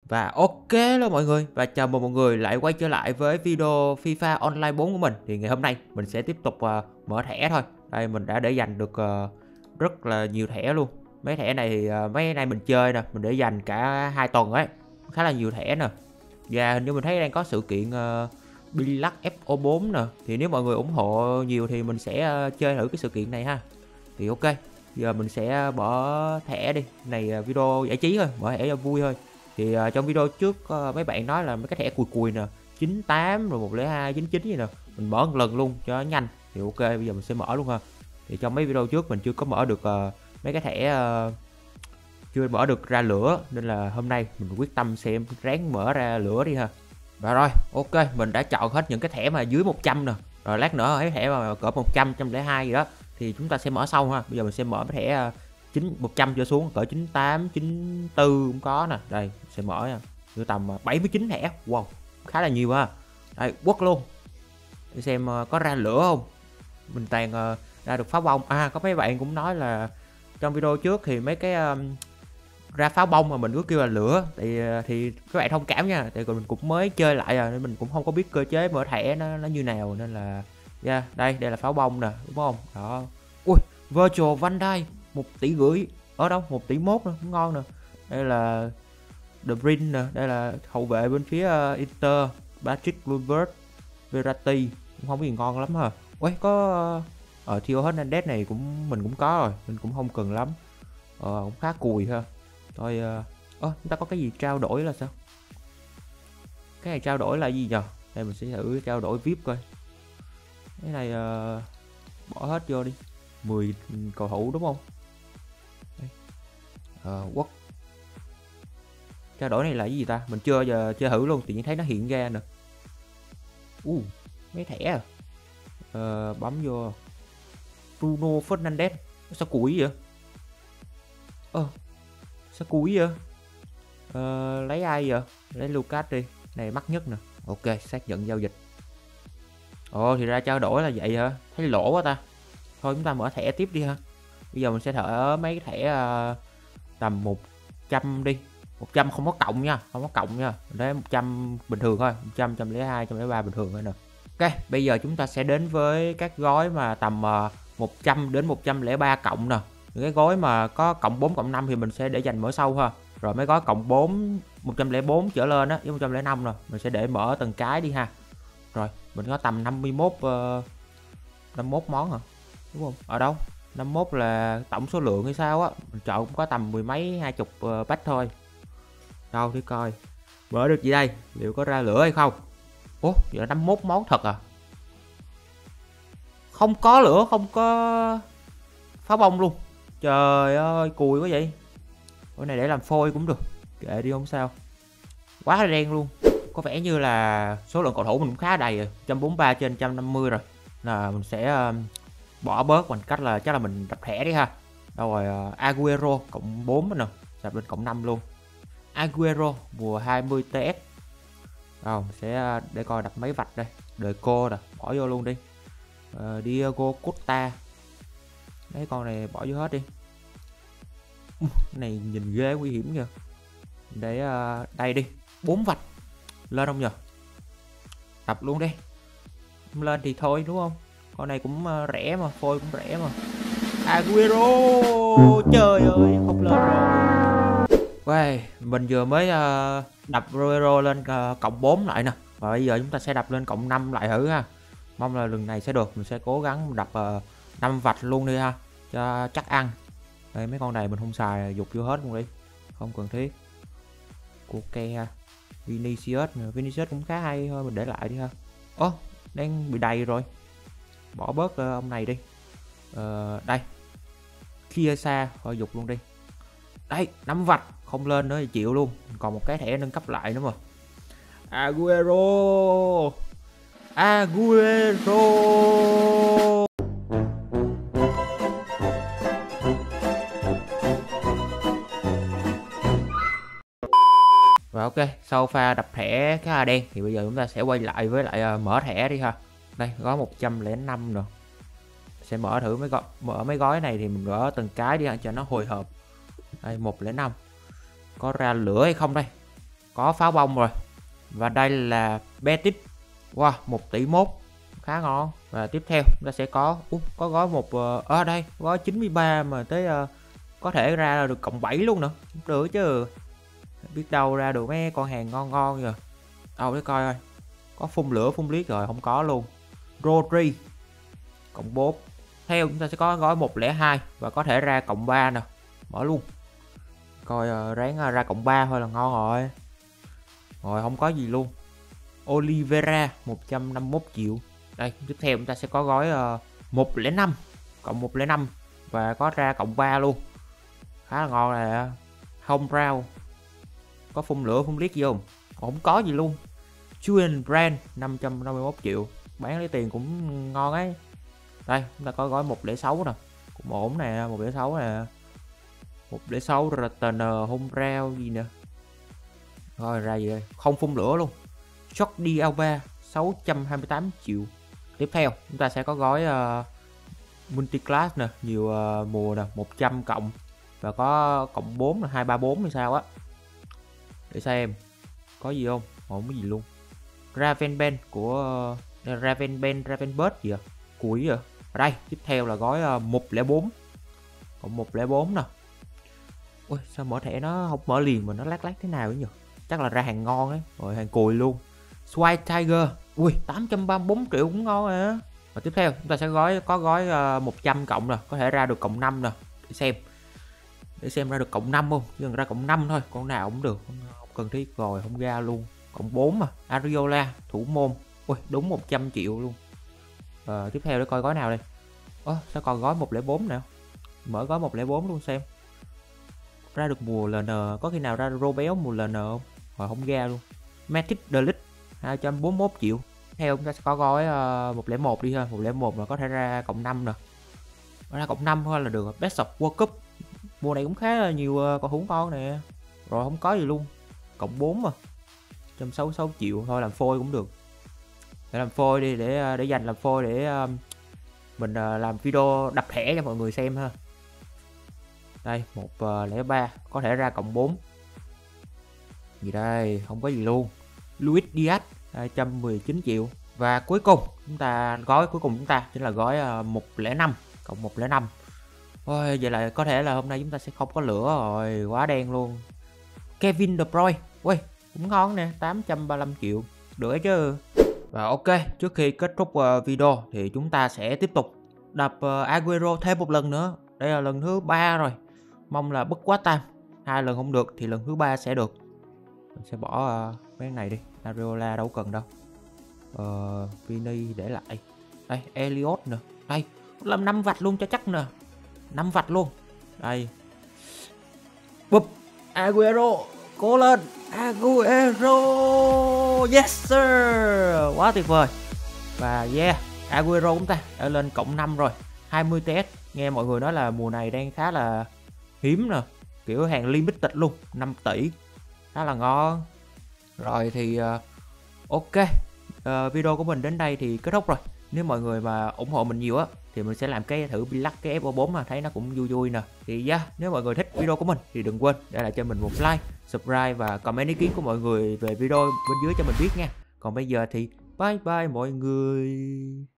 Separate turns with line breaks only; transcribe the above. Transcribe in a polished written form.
Và ok luôn mọi người, và chào mừng mọi người lại quay trở lại với video FIFA Online 4 của mình. Thì ngày hôm nay mình sẽ tiếp tục mở thẻ thôi. Đây mình đã để dành được rất là nhiều thẻ luôn. Mấy thẻ này thì mấy nay mình chơi nè, mình để dành cả 2 tuần ấy, khá là nhiều thẻ nè. Và hình như mình thấy đang có sự kiện Billac FO4 nè, thì nếu mọi người ủng hộ nhiều thì mình sẽ chơi thử cái sự kiện này ha. Thì ok, giờ mình sẽ bỏ thẻ đi. Này video giải trí thôi, mở thẻ cho vui thôi. Thì trong video trước mấy bạn nói là mấy cái thẻ cùi cùi nè, 98 rồi 102 99 gì nè, mình mở một lần luôn cho nó nhanh. Thì ok, bây giờ mình sẽ mở luôn ha. Thì trong mấy video trước mình chưa có mở được mấy cái thẻ chưa mở được ra lửa, nên là hôm nay mình quyết tâm xem ráng mở ra lửa đi ha. Và rồi ok, mình đã chọn hết những cái thẻ mà dưới 100 nè, rồi lát nữa thấy thẻ mà cỡ 100 102 gì đó thì chúng ta sẽ mở sau ha. Bây giờ mình sẽ mở cái thẻ 100 trở xuống, cỡ 98 94 cũng có nè. Đây sẽ mở nha, từ tầm 79 thẻ, wow, khá là nhiều ha. Đây quất luôn để xem có ra lửa không. Mình toàn ra được pháo bông. Có mấy bạn cũng nói là trong video trước thì mấy cái ra pháo bông mà mình cứ kêu là lửa, thì các bạn thông cảm nha, tại mình cũng mới chơi lại nên mình cũng không có biết cơ chế mở thẻ nó như nào, nên là đây là pháo bông nè, đúng không? Đó, ui, Virtual Van Dijk 1,5 tỷ, ở đâu 1,1 tỷ nữa, cũng ngon nè. Đây là De Bruyne nè, đây là hậu vệ bên phía Inter, Patrick Kluivert, Verratti, cũng không có gì ngon lắm ha. Ui, có Theo Hernandez này mình cũng có rồi, mình cũng không cần lắm, cũng khá cùi ha. Thôi chúng ta có cái gì trao đổi là sao? Cái này trao đổi là gì nhờ? Đây mình sẽ thử trao đổi VIP coi. Cái này bỏ hết vô đi. 10 cầu thủ đúng không? Quốc trao đổi này là cái gì ta? Mình chưa giờ chơi thử luôn, tự nhiên thấy nó hiện ra nè. Mấy thẻ bấm vô Bruno Fernandes. Sao củi vậy? Sao củi vậy? Lấy ai vậy? Lấy Lucas đi, này mắc nhất nè. Ok, xác nhận giao dịch. Thì ra trao đổi là vậy hả? Thấy lỗ quá ta. Thôi chúng ta mở thẻ tiếp đi ha. Bây giờ mình sẽ thở mấy cái thẻ tầm 100 đi. 100 không có cộng nha, không có cộng nha. Đấy 100 bình thường thôi, 100, 102, 103 bình thường thôi nè. Ok, bây giờ chúng ta sẽ đến với các gói mà tầm 100 đến 103 cộng nè. Những cái gói mà có cộng 4 cộng 5 thì mình sẽ để dành mở sau ha. Rồi mấy gói cộng 4 104 trở lên á, với 105 nè, mình sẽ để mở từng cái đi ha. Rồi, mình có tầm 51 món hả? Đúng không? Ở đâu? 51 là tổng số lượng hay sao á? Mình chọn cũng có tầm mười mấy 20 pack thôi. Đâu để coi. Mở được gì đây? Liệu có ra lửa hay không? Ủa, giờ 51 món thật à? Không có lửa, không có pháo bông luôn. Trời ơi, cùi quá vậy. Cái này để làm phôi cũng được, kệ đi không sao. Quá đen luôn. Có vẻ như là số lượng cầu thủ mình cũng khá đầy rồi, 143 trên 150 rồi. Là mình sẽ bỏ bớt bằng cách là chắc là mình đập thẻ đi ha. Đâu rồi, Aguero cộng 4 nè, đập lên cộng 5 luôn. Aguero mùa 20 TS. Rồi mình sẽ để coi đập mấy vạch đây. Đời cô nè, bỏ vô luôn đi. Diego Costa. Mấy con này bỏ vô hết đi. Cái này nhìn ghê, nguy hiểm kìa. Để đây đi, 4 vạch lên không nhờ? Tập luôn đi. Không lên thì thôi đúng không? Con này cũng rẻ mà, phôi cũng rẻ mà. Aguero, trời ơi, không lên rồi. Wow, mình vừa mới đập Aguero lên cộng 4 lại nè. Và bây giờ chúng ta sẽ đập lên cộng 5 lại thử ha. Mong là lần này sẽ được. Mình sẽ cố gắng đập 5 vạch luôn đi ha, cho chắc ăn. Đây, mấy con này mình không xài, dục vô hết luôn đi, không cần thiết. Coque ha, Vinicius cũng khá hay, thôi mình để lại đi ha. Đang bị đầy rồi, bỏ bớt ông này đi. Đây Chiesa thôi dục luôn đi. Đây 5 vạch không lên nữa thì chịu luôn, còn một cái thẻ nâng cấp lại nữa mà. Aguero. Và ok, sau pha đập thẻ khá là đen thì bây giờ chúng ta sẽ quay lại với lại mở thẻ đi ha. Đây gói 105 rồi. Sẽ mở thử mấy gói này thì mình gỡ từng cái đi cho nó hồi hộp. Đây 105. Có ra lửa hay không đây? có pháo bông rồi. Và đây là Betis. Wow, 1 tỷ mốt, khá ngon. Và tiếp theo chúng ta sẽ có có gói một ở đây gói 93 mà tới có thể ra được cộng 7 luôn nữa, cũng được chứ, biết đâu ra được mấy con hàng ngon ngon rồi. Đâu để coi coi, có phun lửa phun liếc rồi không có luôn. Rodri cộng 4. Theo chúng ta sẽ có gói 102 và có thể ra cộng 3 nè, mở luôn coi ráng ra cộng 3 thôi là ngon rồi. Rồi không có gì luôn. Oliveira 151 triệu. Đây tiếp theo chúng ta sẽ có gói 105 cộng 105 và có ra cộng 3 luôn, khá là ngon nè. Home Brown có phun lửa phun liếc gì không? Không có gì luôn. Julian Brand 551 triệu, bán lấy tiền cũng ngon ấy. Đây chúng ta có gói 106 nè, cũng ổn nè. 106 nè, 106 Return Home Brown gì nè. Rồi ra gì đây, không phun lửa luôn. Jordi Alba 628 triệu. Tiếp theo chúng ta sẽ có gói Multiclass nè, nhiều mùa nè, 100 cộng và có cộng 4 là 234 hay sao á. Để xem có gì không, không có gì luôn. Ravenben của Ravenbird gì à, củi à. Ở đây tiếp theo là gói 104 cộng 104 nè. Ui sao mở thẻ nó không mở liền mà nó lát lát thế nào ấy nhỉ, chắc là ra hàng ngon ấy. Rồi hàng cùi luôn. Swipe Tiger, ui 834 triệu cũng ngon à. Và tiếp theo chúng ta sẽ có gói 100 cộng nè, có thể ra được cộng 5 nè. Để xem ra được cộng 5 không, chỉ cần ra cộng 5 thôi, con nào cũng được, không cần thiết. Rồi không ra luôn. Cộng 4 mà, Ariola thủ môn, ui đúng 100 triệu luôn. Tiếp theo để coi gói nào đây. Sao còn gói 104 nè, mở gói 104 luôn xem ra được mùa LN, có khi nào ra Robéo mùa LN không? Rồi không ra luôn. Matic Delete 241 triệu. Theo chúng ta sẽ có gói 101 đi ha, 101 mà có thể ra cộng 5 nè, ra cộng 5 thôi là được. Best of World Cup mùa này cũng khá là nhiều cầu thủ ngon nè. Rồi không có gì luôn. Cộng 4 mà 166 triệu thôi, làm phôi cũng được. Để làm phôi đi, để dành làm phôi để mình làm video đập thẻ cho mọi người xem ha. Đây 103 có thể ra cộng 4 gì đây, không có gì luôn. Luis Diaz 219 triệu. Và cuối cùng gói cuối cùng chúng ta chính là gói 105 cộng 105. Ôi vậy là có thể là hôm nay chúng ta sẽ không có lửa rồi, quá đen luôn. Kevin De Bruyne, ui cũng ngon nè, 835 triệu, được chứ. Và ok, trước khi kết thúc video thì chúng ta sẽ tiếp tục đập Aguero thêm một lần nữa. Đây là lần thứ 3 rồi, mong là bất quá tam. 2 lần không được thì lần thứ 3 sẽ được. Mình sẽ bỏ cái này đi, Ariola đâu cần đâu. Vini để lại. Đây Elliot nè, đây làm 5 vạch luôn cho chắc nè, 5 vạch luôn. Đây bụp, Aguero cố lên, Aguero, yes sir, quá tuyệt vời. Và yeah, Aguero chúng ta đã lên cộng 5 rồi, 20 TS. Nghe mọi người nói là mùa này đang khá là hiếm nè, kiểu hàng limited luôn, 5 tỷ, khá là ngon. Rồi thì ok, video của mình đến đây thì kết thúc rồi. Nếu mọi người mà ủng hộ mình nhiều á thì mình sẽ làm cái thử Billac cái FO4 mà thấy nó cũng vui vui nè. Thì nếu mọi người thích video của mình thì đừng quên để lại cho mình một like, subscribe và comment ý kiến của mọi người về video bên dưới cho mình biết nha. Còn bây giờ thì bye bye mọi người.